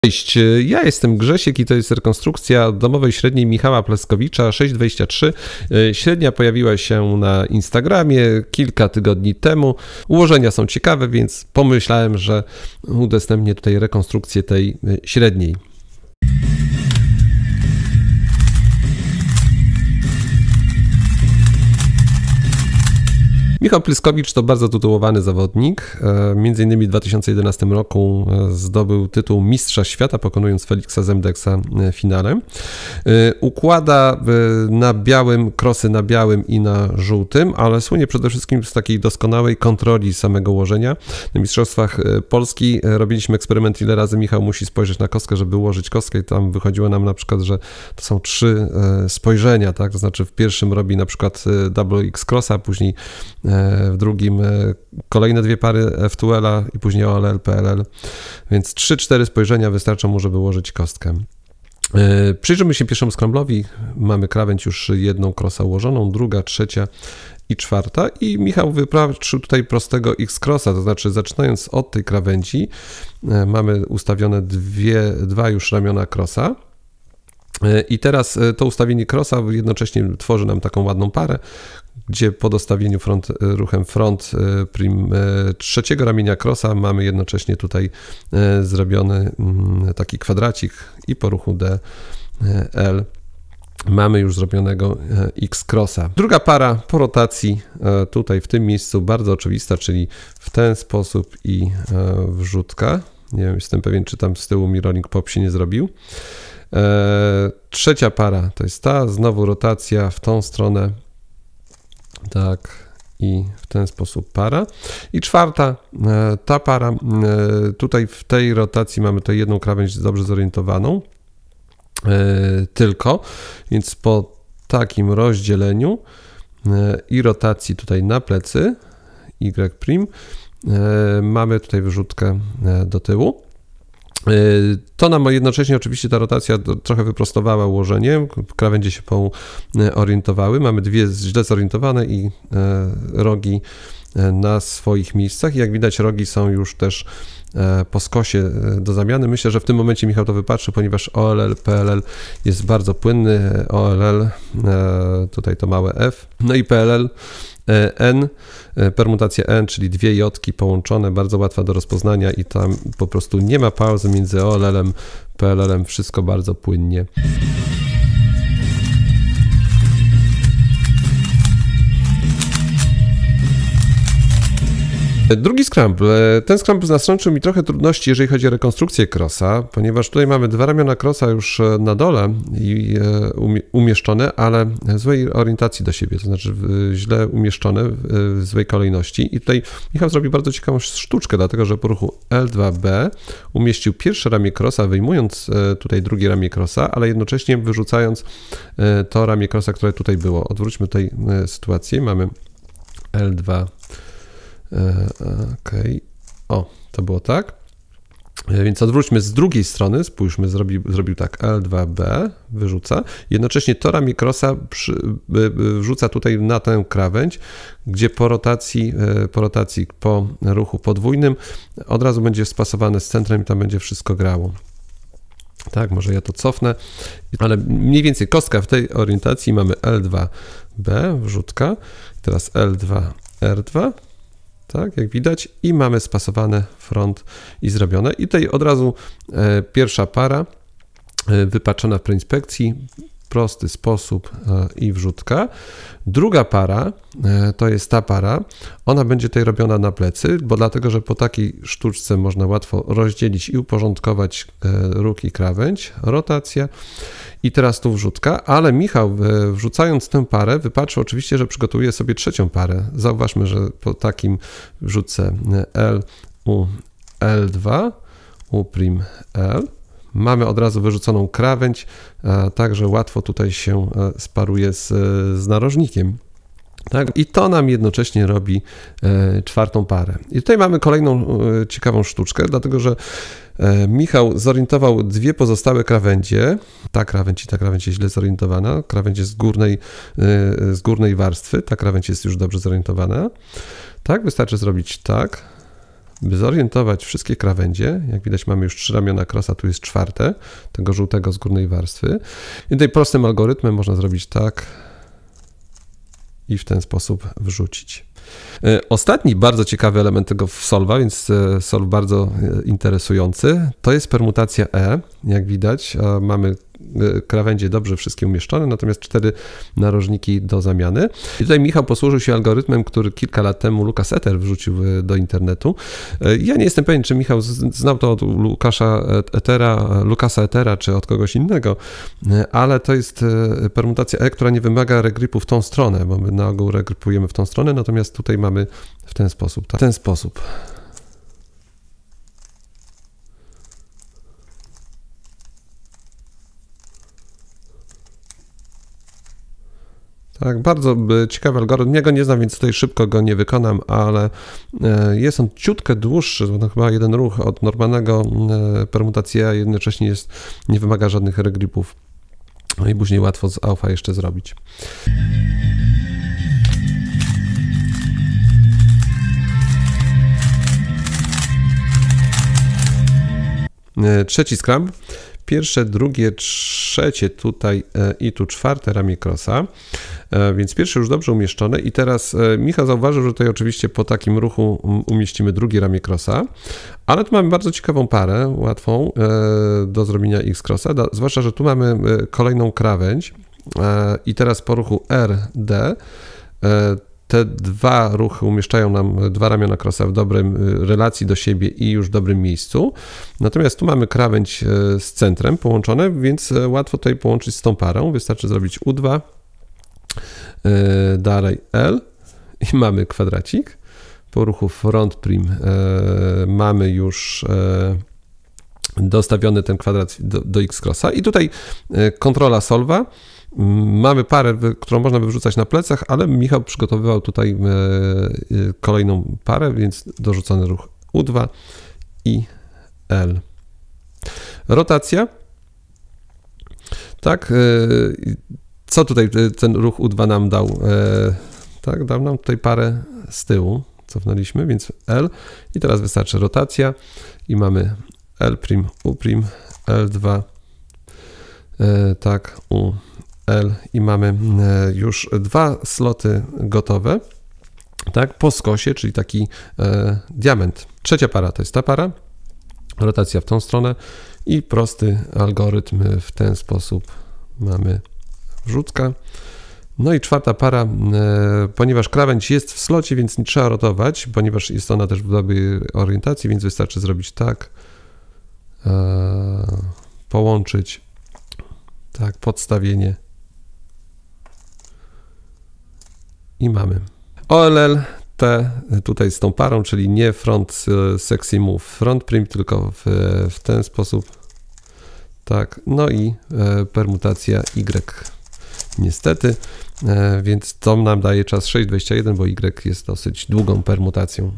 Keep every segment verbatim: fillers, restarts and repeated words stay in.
Cześć, ja jestem Grzesiek i to jest rekonstrukcja domowej średniej Michała Pleskowicza sześć dwadzieścia trzy. Średnia pojawiła się na Instagramie kilka tygodni temu. Ułożenia są ciekawe, więc pomyślałem, że udostępnię tutaj rekonstrukcję tej średniej. Michał Pleskowicz to bardzo tytułowany zawodnik. Między innymi w dwa tysiące jedenastym roku zdobył tytuł Mistrza Świata, pokonując Feliksa Zemdeksa w finale. Układa na białym, krosy na białym i na żółtym, ale słynie przede wszystkim z takiej doskonałej kontroli samego ułożenia. Na Mistrzostwach Polski robiliśmy eksperyment, ile razy Michał musi spojrzeć na kostkę, żeby ułożyć kostkę, i tam wychodziło nam na przykład, że to są trzy spojrzenia, tak? To znaczy w pierwszym robi na przykład double X crossa, później w drugim kolejne dwie pary F dwa L i później O L L, P L L, więc trzy cztery spojrzenia wystarczą mu, żeby ułożyć kostkę. Przyjrzymy się pierwszemu scramblowi. Mamy krawędź już jedną crossa ułożoną, druga, trzecia i czwarta, i Michał wyprawił tutaj prostego X-crossa, to znaczy zaczynając od tej krawędzi mamy ustawione dwie, dwa już ramiona crossa. I teraz to ustawienie crossa jednocześnie tworzy nam taką ładną parę, gdzie po dostawieniu front, ruchem front prim trzeciego ramienia crossa mamy jednocześnie tutaj zrobiony taki kwadracik i po ruchu D L mamy już zrobionego X-crossa. Druga para po rotacji tutaj w tym miejscu bardzo oczywista, czyli w ten sposób i wrzutka. Nie wiem, jestem pewien, czy tam z tyłu mi rolling pop się nie zrobił. Trzecia para to jest ta, znowu rotacja w tą stronę, tak, i w ten sposób para. I czwarta, ta para, tutaj w tej rotacji mamy tutaj jedną krawędź dobrze zorientowaną, tylko, więc po takim rozdzieleniu i rotacji tutaj na plecy, Y', mamy tutaj wyrzutkę do tyłu. To nam jednocześnie oczywiście ta rotacja trochę wyprostowała ułożenie, krawędzie się poorientowały, mamy dwie źle zorientowane i rogi na swoich miejscach. Jak widać, rogi są już też po skosie do zamiany. Myślę, że w tym momencie Michał to wypatrzy, ponieważ O L L, P L L jest bardzo płynny, O L L, tutaj to małe F, no i P L L, N, permutacja N, czyli dwie jotki połączone, bardzo łatwa do rozpoznania i tam po prostu nie ma pauzy między O L L-em, P L L-em, wszystko bardzo płynnie. Drugi scramble. Ten scramble nastręczył mi trochę trudności, jeżeli chodzi o rekonstrukcję crossa, ponieważ tutaj mamy dwa ramiona crossa już na dole i umieszczone, ale w złej orientacji do siebie, to znaczy źle umieszczone w złej kolejności. I tutaj Michał zrobił bardzo ciekawą sztuczkę, dlatego że po ruchu L dwa B umieścił pierwsze ramię crossa, wyjmując tutaj drugie ramię crossa, ale jednocześnie wyrzucając to ramię crossa, które tutaj było. Odwróćmy tutaj sytuację. Mamy L dwa. Ok, o, to było tak. Więc odwróćmy z drugiej strony, spójrzmy, zrobił, zrobił tak, L dwa B, wyrzuca, jednocześnie to ramię crossa wrzuca tutaj na tę krawędź, gdzie po rotacji, po rotacji, po ruchu podwójnym od razu będzie spasowane z centrem i tam będzie wszystko grało. Tak, może ja to cofnę, ale mniej więcej kostka w tej orientacji mamy L dwa B, wrzutka, teraz L dwa R dwa. Tak, jak widać, i mamy spasowane front i zrobione. I tutaj od razu e, pierwsza para e, wypaczona w preinspekcji, prosty sposób e, i wrzutka. Druga para e, to jest ta para, ona będzie tutaj robiona na plecy, bo dlatego, że po takiej sztuczce można łatwo rozdzielić i uporządkować e, róg i krawędź, rotacja. I teraz tu wrzutka, ale Michał wrzucając tę parę wypatrzył oczywiście, że przygotuje sobie trzecią parę. Zauważmy, że po takim wrzucę L u L dwa, U' L, mamy od razu wyrzuconą krawędź, także łatwo tutaj się sparuje z, z narożnikiem. Tak? I to nam jednocześnie robi e, czwartą parę. I tutaj mamy kolejną e, ciekawą sztuczkę, dlatego że e, Michał zorientował dwie pozostałe krawędzie. Ta krawędź i ta krawędź jest źle zorientowana. Krawędź jest z górnej, e, z górnej warstwy. Ta krawędź jest już dobrze zorientowana. Tak, wystarczy zrobić tak. by zorientować wszystkie krawędzie. Jak widać, mamy już trzy ramiona crossa, tu jest czwarte, tego żółtego z górnej warstwy. I tutaj prostym algorytmem można zrobić tak i w ten sposób wrzucić. Ostatni bardzo ciekawy element tego solwa, więc solw bardzo interesujący, to jest permutacja E. Jak widać, mamy krawędzie dobrze wszystkie umieszczone, natomiast cztery narożniki do zamiany. I tutaj Michał posłużył się algorytmem, który kilka lat temu Lukas Eter wrzucił do internetu. Ja nie jestem pewien, czy Michał znał to od Lukasza Etera, Lukasa Etera, czy od kogoś innego, ale to jest permutacja E, która nie wymaga regripu w tą stronę, bo my na ogół regripujemy w tą stronę, natomiast tutaj mamy w ten sposób. Tak? W ten sposób. Tak, bardzo ciekawy algorytm. Ja go nie znam, więc tutaj szybko go nie wykonam, ale jest on ciutkę dłuższy, no chyba jeden ruch od normalnego permutacji, a jednocześnie jest, nie wymaga żadnych regripów. No i później łatwo z alfa jeszcze zrobić. Trzeci scrum. Pierwsze, drugie, trzecie tutaj i tu czwarte ramię crossa, więc pierwsze już dobrze umieszczone i teraz Michał zauważył, że tutaj oczywiście po takim ruchu umieścimy drugie ramię crossa, ale tu mamy bardzo ciekawą parę, łatwą do zrobienia X crossa, zwłaszcza, że tu mamy kolejną krawędź i teraz po ruchu R D te dwa ruchy umieszczają nam dwa ramiona crossa w dobrym relacji do siebie i już w dobrym miejscu. Natomiast tu mamy krawędź z centrem połączone, więc łatwo tutaj połączyć z tą parą. Wystarczy zrobić U dwa, dalej L i mamy kwadracik. Po ruchu front prim mamy już dostawiony ten kwadrat do, do X crossa i tutaj kontrola solwa. Mamy parę, którą można by wrzucać na plecach, ale Michał przygotowywał tutaj kolejną parę, więc dorzucony ruch U dwa i L. Rotacja. Tak, co tutaj ten ruch U dwa nam dał? Tak, dał nam tutaj parę z tyłu, cofnęliśmy, więc L i teraz wystarczy rotacja i mamy L', U', L dwa, tak, U, L i mamy już dwa sloty gotowe, tak, po skosie, czyli taki e, diament. Trzecia para to jest ta para, rotacja w tą stronę i prosty algorytm w ten sposób mamy wrzutka. No i czwarta para, e, ponieważ krawędź jest w slocie, więc nie trzeba rotować, ponieważ jest ona też w dobrej orientacji, więc wystarczy zrobić tak, e, połączyć, tak, podstawienie i mamy O L L T tutaj z tą parą, czyli nie front sexy move front prim, tylko w, w ten sposób, tak, no i e, permutacja Y niestety, e, więc to nam daje czas sześć dwadzieścia jeden, bo Y jest dosyć długą permutacją.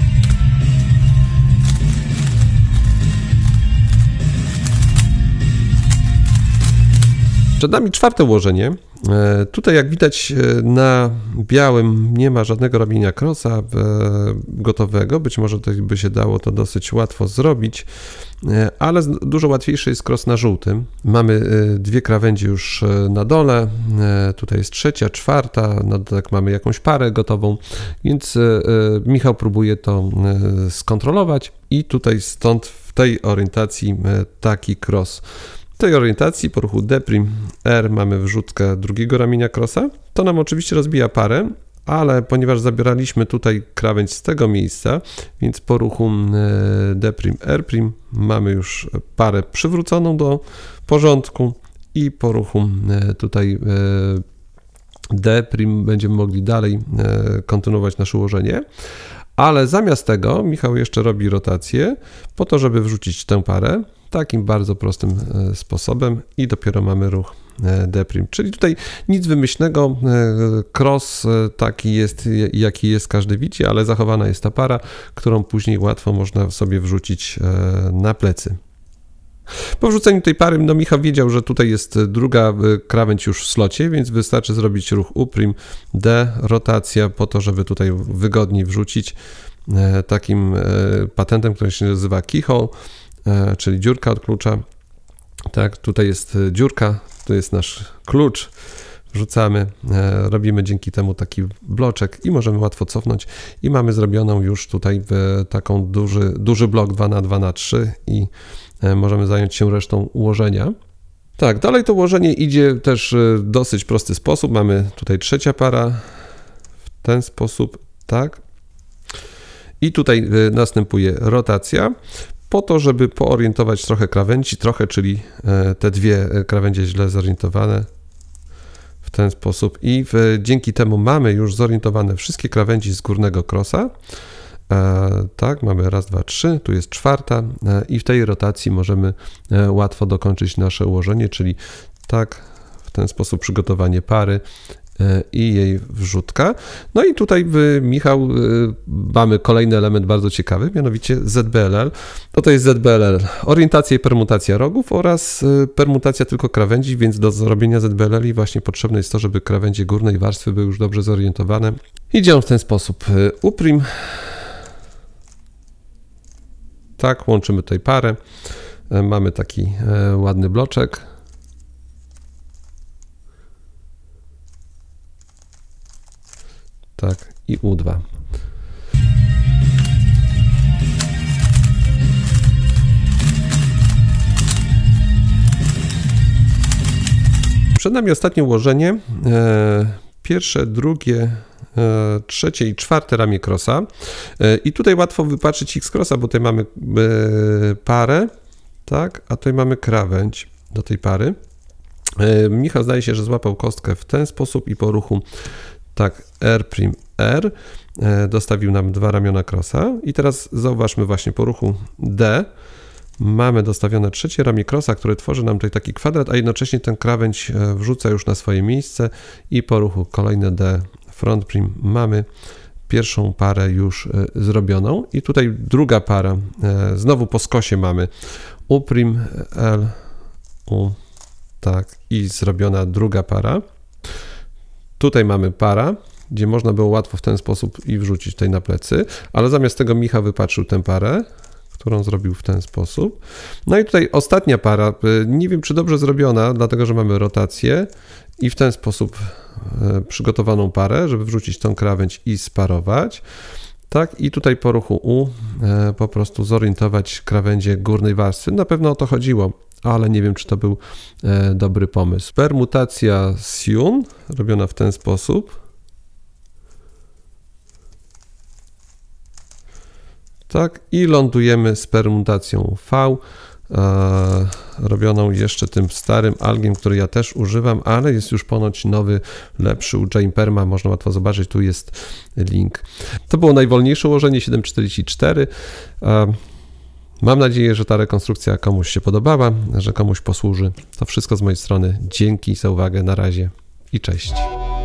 Przed nami czwarte ułożenie. Tutaj jak widać na białym nie ma żadnego robienia crossa gotowego, być może to by się dało to dosyć łatwo zrobić, ale dużo łatwiejszy jest cross na żółtym. Mamy dwie krawędzie już na dole, tutaj jest trzecia, czwarta, na dodatek mamy jakąś parę gotową, więc Michał próbuje to skontrolować i tutaj stąd w tej orientacji taki cross. W tej orientacji po ruchu D' R mamy wrzutkę drugiego ramienia crossa. To nam oczywiście rozbija parę, ale ponieważ zabieraliśmy tutaj krawędź z tego miejsca, więc po ruchu D' R' mamy już parę przywróconą do porządku i po ruchu tutaj D' będziemy mogli dalej kontynuować nasze ułożenie. Ale zamiast tego Michał jeszcze robi rotację po to, żeby wrzucić tę parę takim bardzo prostym sposobem i dopiero mamy ruch D'. Czyli tutaj nic wymyślnego, cross taki jest, jaki jest, każdy widzi, ale zachowana jest ta para, którą później łatwo można sobie wrzucić na plecy. Po wrzuceniu tej pary, no Michał wiedział, że tutaj jest druga krawędź już w slocie, więc wystarczy zrobić ruch U', D, rotacja po to, żeby tutaj wygodniej wrzucić takim patentem, który się nazywa keyhole, czyli dziurka od klucza. Tak, tutaj jest dziurka, tu jest nasz klucz, wrzucamy, robimy dzięki temu taki bloczek i możemy łatwo cofnąć i mamy zrobioną już tutaj taką duży, duży blok dwa na dwa na trzy i możemy zająć się resztą ułożenia. Tak, dalej to ułożenie idzie też w dosyć prosty sposób. Mamy tutaj trzecia para w ten sposób, tak. I tutaj następuje rotacja po to, żeby poorientować trochę krawędzi, trochę, czyli te dwie krawędzie źle zorientowane w ten sposób i w, dzięki temu mamy już zorientowane wszystkie krawędzi z górnego krosa. E, tak, mamy raz, dwa, trzy, tu jest czwarta e, i w tej rotacji możemy e, łatwo dokończyć nasze ułożenie, czyli tak, w ten sposób przygotowanie pary e, i jej wrzutka. No i tutaj w, Michał, e, mamy kolejny element bardzo ciekawy, mianowicie Z B L L. No to jest Z B L L, orientacja i permutacja rogów oraz e, permutacja tylko krawędzi, więc do zrobienia Z B L L właśnie potrzebne jest to, żeby krawędzie górnej warstwy były już dobrze zorientowane. Idzie on w ten sposób. E, uprim. Tak, łączymy tutaj parę. Mamy taki ładny bloczek. Tak, i U dwa. Przed nami ostatnie ułożenie. Pierwsze, drugie, trzecie i czwarte ramię krosa i tutaj łatwo wypatrzyć X-krosa, bo tutaj mamy parę, tak, a tutaj mamy krawędź do tej pary. Michał zdaje się, że złapał kostkę w ten sposób i po ruchu tak R', R dostawił nam dwa ramiona krosa i teraz zauważmy właśnie po ruchu D mamy dostawione trzecie ramię krosa, które tworzy nam tutaj taki kwadrat, a jednocześnie ten krawędź wrzuca już na swoje miejsce i po ruchu kolejne D front prim mamy pierwszą parę już zrobioną i tutaj druga para, znowu po skosie mamy U prim, L, U, tak i zrobiona druga para. Tutaj mamy para, gdzie można było łatwo w ten sposób i wrzucić tutaj na plecy, ale zamiast tego Michał wypatrzył tę parę, którą zrobił w ten sposób. No i tutaj ostatnia para, nie wiem czy dobrze zrobiona, dlatego że mamy rotację i w ten sposób przygotowaną parę, żeby wrzucić tą krawędź i sparować. Tak, i tutaj po ruchu U po prostu zorientować krawędzie górnej warstwy. Na pewno o to chodziło, ale nie wiem czy to był dobry pomysł. Permutacja Siun robiona w ten sposób. Tak, i lądujemy z permutacją V, e, robioną jeszcze tym starym algiem, który ja też używam, ale jest już ponoć nowy, lepszy u Jameperma, można łatwo zobaczyć, tu jest link. To było najwolniejsze ułożenie, siedem czterdzieści cztery. E, mam nadzieję, że ta rekonstrukcja komuś się podobała, że komuś posłuży. To wszystko z mojej strony. Dzięki za uwagę, na razie i cześć.